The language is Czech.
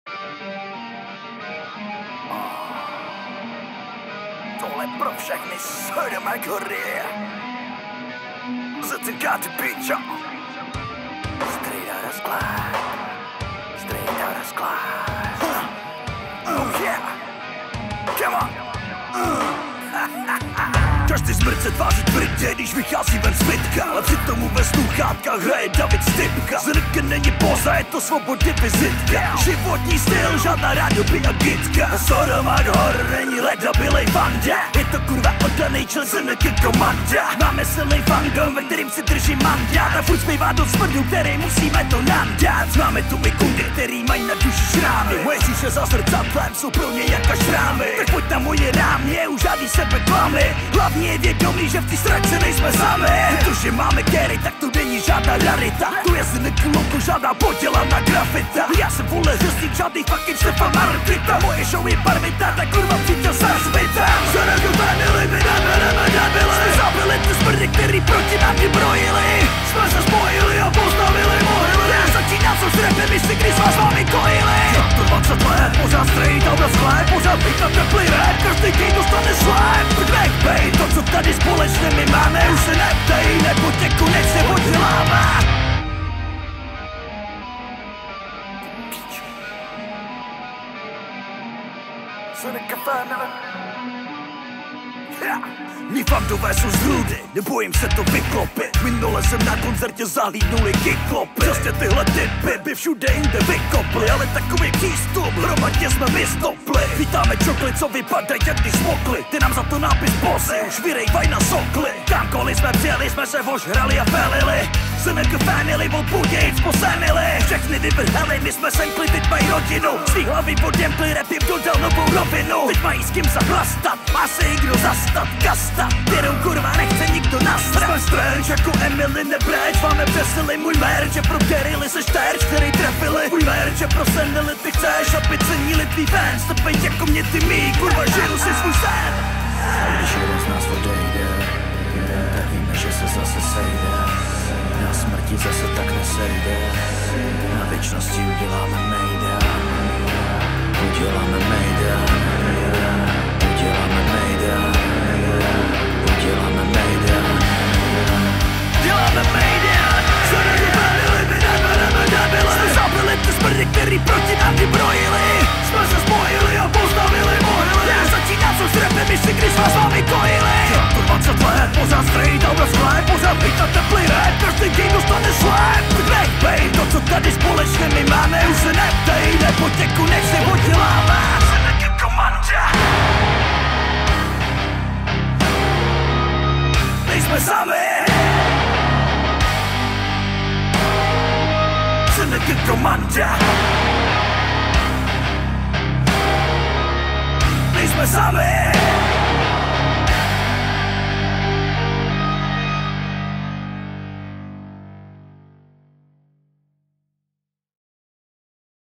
Tohle pro všechny ZNK ZNK ty piča. Straight out of sklad. Straight out of sklad. Oh yeah. Come on. Každý smrt se tváří tvrdě, když vychází ven z bytka, ale přitom ve sluchátkách hraje David Stypka. ZNK není poza, je to svobodě vizitka. Životní styl, žádná rádoby a gitka. Sorovat hor není ledabilej vanda. Je to kurva oddanej člen ZNK komanda. Máme silnej fandom, ve kterým si drží mandát. A furt zpívá do smrdu, který musíme to nandat. Máme tu i kundy, který mají na duši šrámy. Moje říše za zrcadlem jsou pro ně jako šrámy. Tak pojď na moje rámě, už žádný sebeklamy. Hlavně je vědomí, že v té sračce nejsme sami. Protože máme kery, tak to není žádná rarita. Tu je ZNK logo, žádná podělaná grafita. Já jsem vole Řezník, žádný fucking Stefan Martita. Moje show je barvita, tak kurva přítel zazvita. ZNK Family, my nebereme debily. Jsme zabili ty smrdy, který proti nám vybrojili. Jsme se spojili a postavili mohyly. Já začínám co s rapem, když si když vás vámi kojili. To 20 let, pořád straight out na sklep. Pořád být na teplý rap, každý kej dostane slep. Backbait, to co tady společně my máme, už se neptej, nebo tě konečně odděláme. ZNK Family. Mí fandové jsou z rudy, nebojím se to vyklopit. Minule jsem na koncertě zahlídnuli kiklopy. Přesně tyhle typy by všude jinde vykopli, ale takový přístup hromadně jsme vystopli. Vítáme čokly, co vypadají, jak když smokli. Ty nám za to nápis bozy, už vyrejvaj na sokly. Kamkoliv jsme přijeli, jsme se ožrali a felili. ZNK Family od Budějic po Semily. Všechny vyvrheli, my jsme semkli, teď mají rodinu. Svý hlavy odjemkli, rap jim dodal novou rovinu. Teď mají s kým zaplastat, má se i kdo zastat. Kasta, kterou kurva nechce nikdo nasrat. Jsme strange jako Emily nebreč. Máme přesili můj merch, že pro Kerily seš terč, který trefili. Můj merch, že pro senility chceš, aby cenili tvý fans. Tepej jako mě ty mý, kurva žiju si svůj sen. A když jeden z nás odejde, tak víme, že se zase sejde. Na smrti zase tak nesejde. Na věčnosti uděláme mejdan. Uděláme mejdan. Uděláme mejdan. Uděláme mejdan. Děláme mejdan. ZNK Family, my nebereme debily. Jsme zabili ty smrdy, který proti nám vybrojili. Jsme se spojili a postavili mohyly. Já začínám co s rapem, ještě když vás vámi kojili. To 20 let, pořád straight out na sklep. Pořád být na teplý rap, každý kej dostane slep. Backbait, to co tady společně my máme, už se neptej, nebo tě konečně odděláme. ZNK komanda. Nejsme sami. ZNK komanda.